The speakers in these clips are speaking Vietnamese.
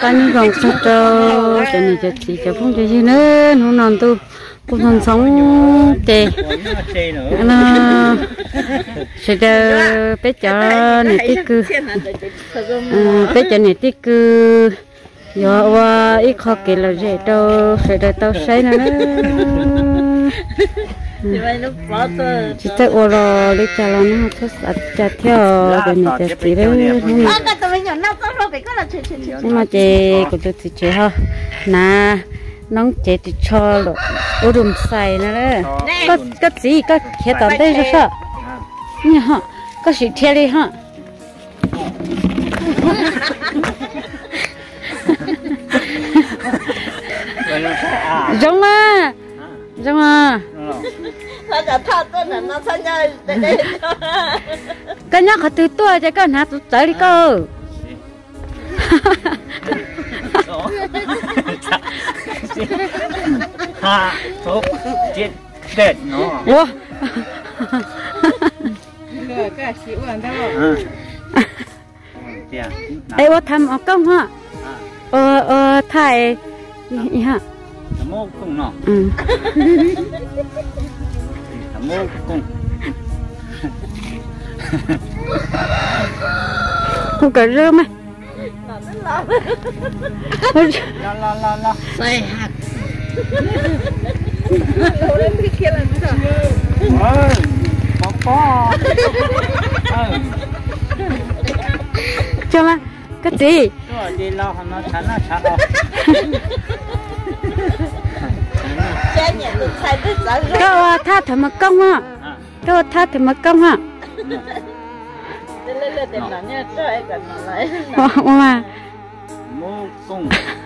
cái những dòng sắt cho nên chỉ cho phong cho gì nữa nó non tu cũng còn sống tệ nó sẽ cho bé cho này tích cư bé cho này tích cư giờ qua ít khó kể là dễ đâu sẽ đợi tao say nữa chỉ tới ô lo lấy cha lo nó thích cha theo rồi này cha tí đấy nhưng mà chị cũng được chị ha nè nóng chị thì cho rồi ô đùm xài nữa đấy có gì có khía tao đây rồi sao nhá ha có sự theo đi ha giống à cái nhá khát từ tua cho cái nát tụt tới đi cơ ha tốt chết chết nó wow ai ô tham ở công ha thay ha mô cung nó mô cung không cần rơm á la say hạt cho mà cái gì cái tha thầm mặc công á cái tha thầm mặc công á mà mô cung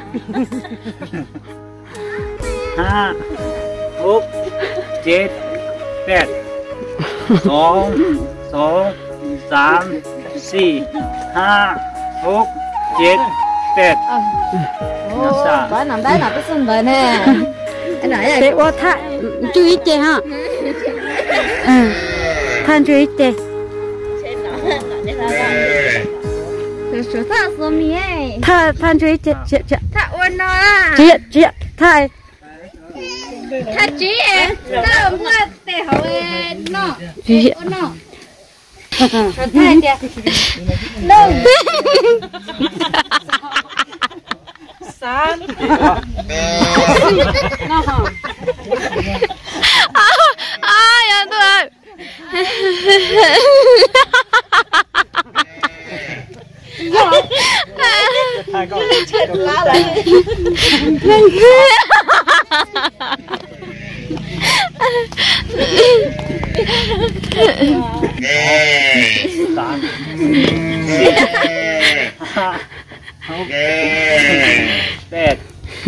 ha hút chết pet song sam si ha hút chết pet bà nằm đấy là cái sân bờ nè anh nói là để ô tha chú ý chơi ha than chú ý chơi than chú ý chơi thà ôn nó à chị thay thà chị thà ông ta để hậu nó chị nó thay đi đâu sáng nó hả ya tôi hai con Tết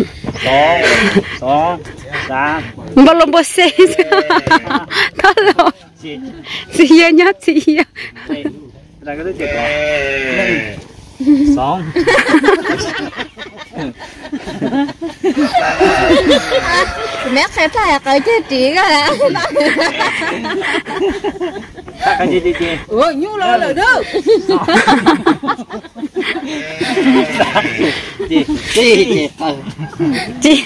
song sam belum bosan kalau sianya sia là cái chết rồi song mẹ sẽ thay cái chị cái là chị ủa nhu lo rồi đó chị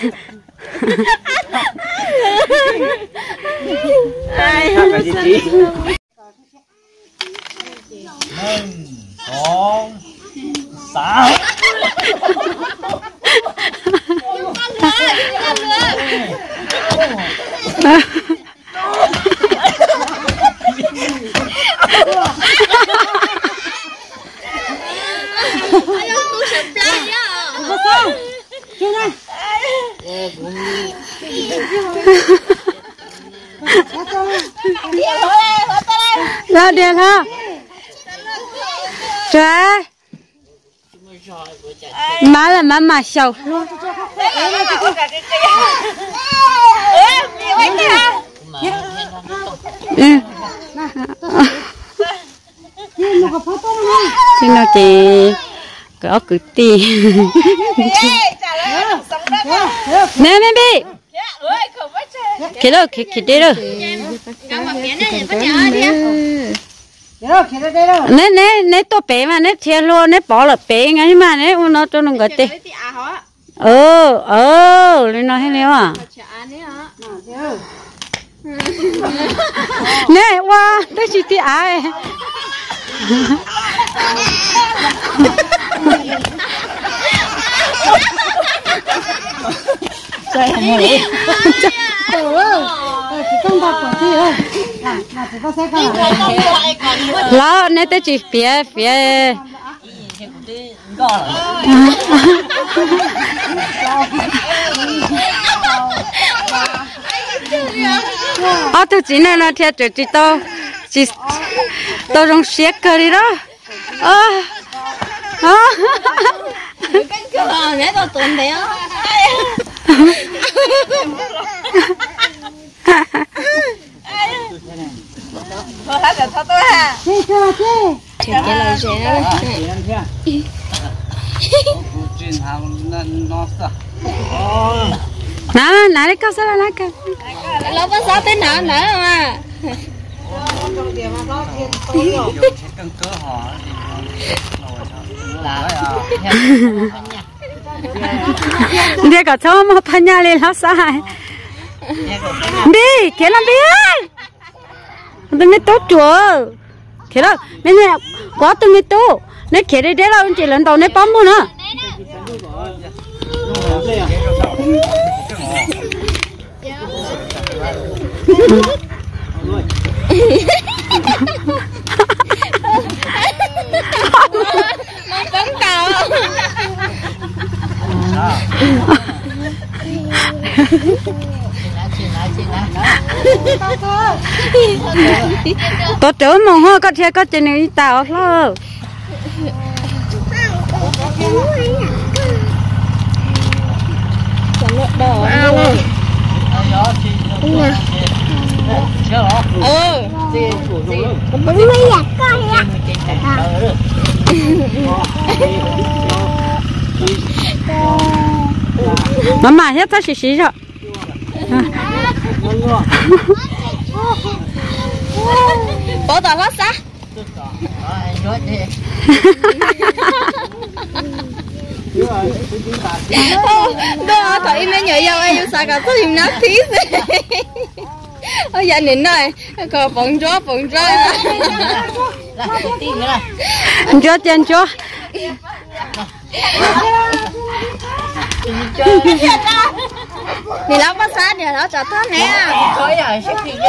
ai chị song sam ra điện ha trời má là má mà sầu xin nào chị có cử tì nè nè đi cái đó cái đây rồi nè tôi bé mà nè chia luôn nè bỏ là bé ngay mà nè nó cho nó gọi tê lên nói hết liệu à nè qua tôi chỉ tí ai lo nè tôi chỉ phía tôi chỉ này là theo chỉ tôi trong xét cơ đi đó nè tôi tuần đấy á thôi hết rồi thôi tôi ha chuyện cái lời sẽ nãy đấy câu sao là câu lâu có sao tới nữa mà đi cả cháu mà phanh nhà lên nó sai đi kia làm đi tôi mới tốt chúa kia đó nên là quá tôi mới tốt nên kia đây là chỉ lần đầu nên bấm luôn á nó bấm cầu tôi tưởng mong hoa có thể có chuyện này tao lo mama hết ta xí rồi bỏ tao hết á đó thấy mấy người yêu ai yêu sao cả tôi im nát tí ôi gia đình này có bồng chó cho chân cho thì lão bắt xa thì lão chặt thắt nè khói rồi xếp gì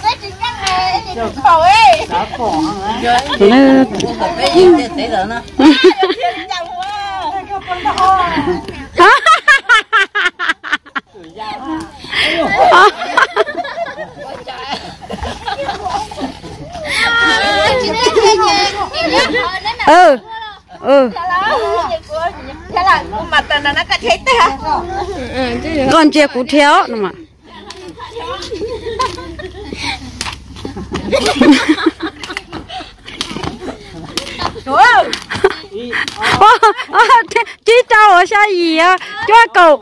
thế là mặt nó cái thế hả con chia củ theo mà chị cháu ở xa gì à cho cậu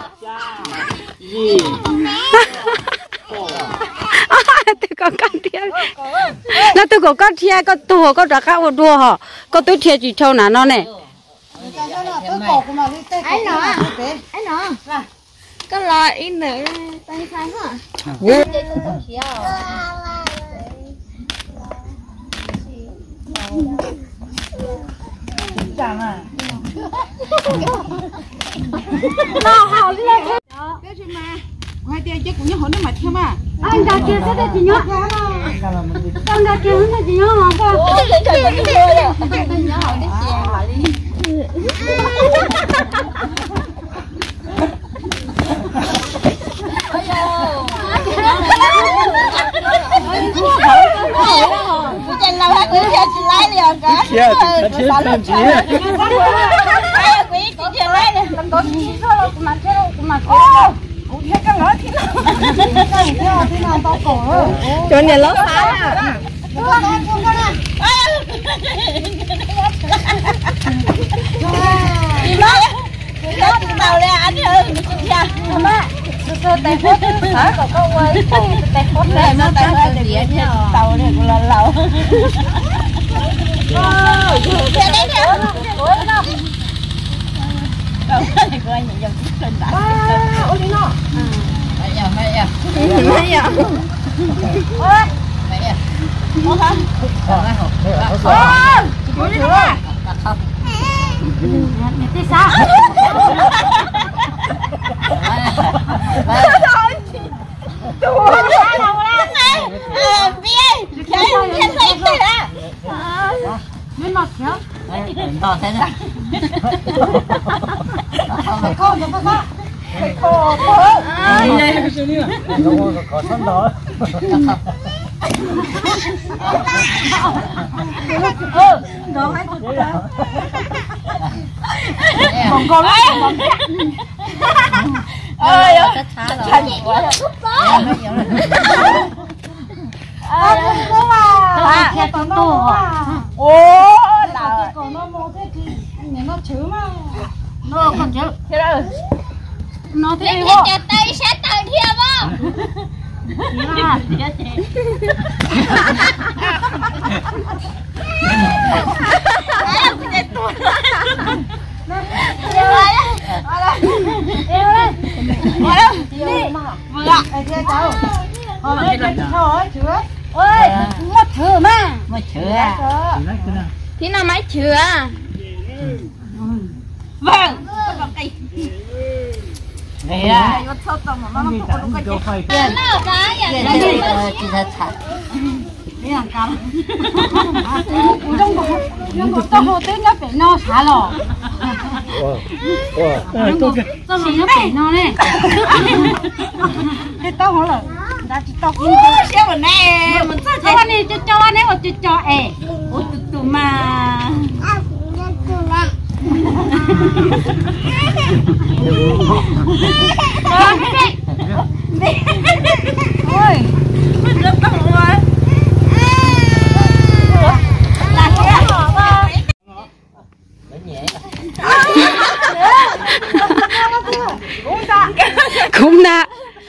tôi còn con theo nó tôi có con theo con tua con đặt các đua hả con tôi theo chỉ châu nó này anh nó có lo in nữa tay sai hả nó hào lên ngoài tiền chứ cũng như hồn nó mệt thêm à anh đã kia sẽ được gì nhá anh đã kia nó gì nhá hả Trên lâu hết cứ theo chị lái liền cả. Chết làm gì à? Ai quý chị theo lái này. Làm tốt gì thôi mà mà cũng hết cái lỡ thì nó to cổ cho nên lỡ phá. Đi lỡ. Lỡ thì tàu ra anh ơi, chị cha. Má. Tay phốt hả? Còn có quay tay phốt này nó tay phốt tàu này cũng là lẩu. Ôi đi nó. có sẵn đó Còn con đấy. Ơi ơi. Thành quá. Ồ là còn nó mua thế thì nó chứa mà. Nó còn chứa. Thế đó. Nó thế đi vô. Tay sẽ tặng thiệp không? Thì nào máy chứa. Vâng. này à cũng đã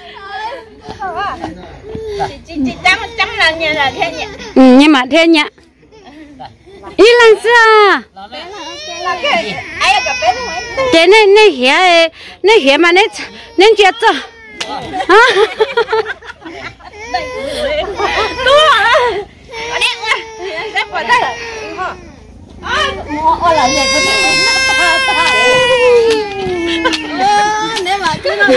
chị trăm lần như là thế nhỉ? Nhưng mà thế nhỉ? Ý lần xưa thế này hẻ mà nên chết rồi nếu mà cứ nói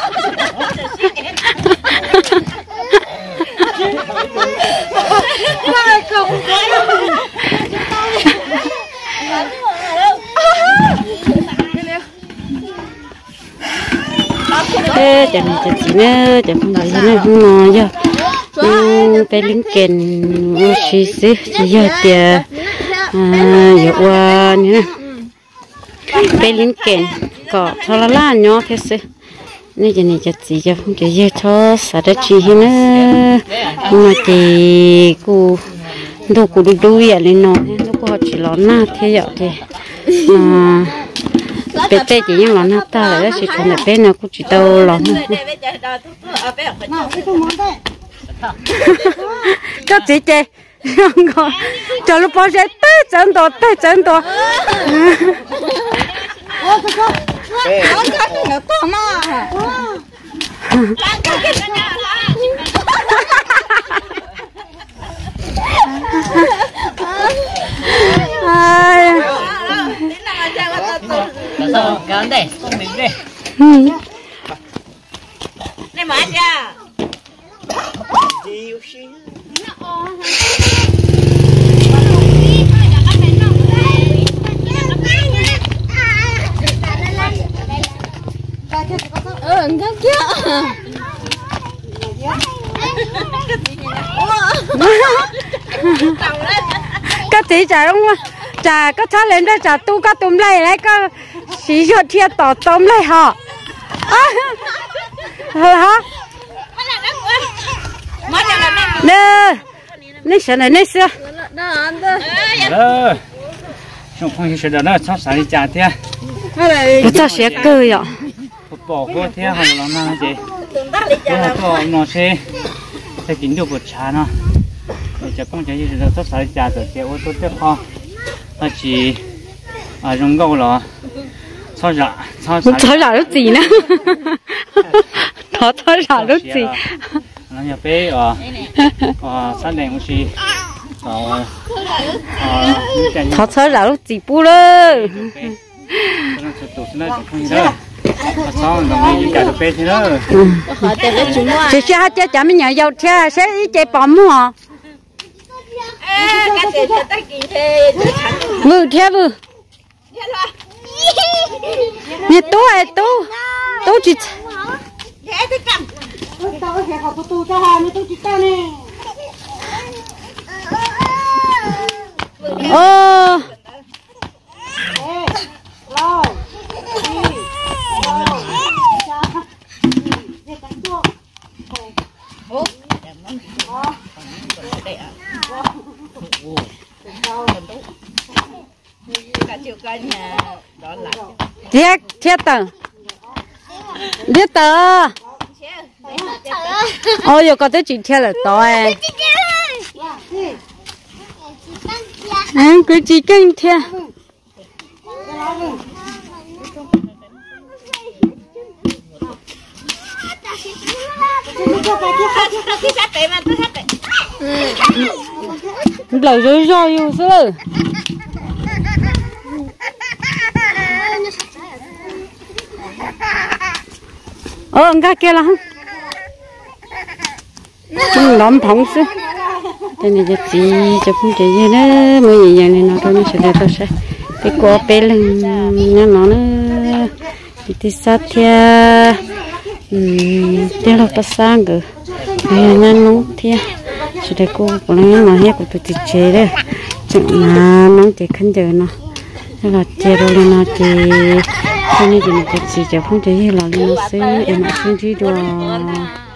thế chẳng chỉ nữa chẳng không phải nó không nói giờ cái lính kèn xí xí chỉ giờ tiền giờ qua nữa cái lính kèn có cho là lá nhỏ thế sự nên giờ này chỉ giờ không chỉ giờ cho sao đó chỉ nữa nhưng mà thì cô đâu có được đuôi à lên nó đâu có chỉ lo na thế vậy thì bé tê chỉ những lon hạt ta là chỉ còn là bé nào cũng chỉ tao lon các chị chơi không có cho lúc bao giờ té chân to sao cái này không mình đây này mà cha enggak kia các chị trả không trả các cháu lên đây trả tu các tôm này lấy các xí ruột thiệt tỏ tôm này hả hả nè nè sợ này nè xưa trong không hiểu được nó sắp xài trả thế cái cháu sẽ cười ạ bỏ qua thế hay là nó gì nó nó sẽ kín được một chả nóจะป้องใจที่เราต้องใส่จ่าตัวเจ้าตัวเจ้าพ่อถ้าจีรองเก้าหรอชอบจะช thở ra lúc gì nữa thở ra lúc gì nó nhà bé sáng đèn cũng xí thở ra lúc gì bù lơ xong đồng ý cả được bé thế đó chị sẽ cho chả mình nhà giàu cha sẽ chạy bom hả vừa theo vừa nè tú chị thiết tờ ôi giờ có tới chuyện thiết là to cứ chỉ cần thiết lời rồi yêu sư ông cái kia là không lắm phóng sư cái này chắc gì cho không chỉ gì đó mới gì này nó thôi nó sẽ là tôi sẽ cái quả bé lên nó thì sát theo theo là sang cơ này nó theo chỉ để cô cũng mà hết của tôi chế đấy chẳng là nó chỉ khăn giờ nó thế là chế rồi nó chỉ cho nên thì nó chỉ cho không chỉ là nó sẽ em không chỉ đồ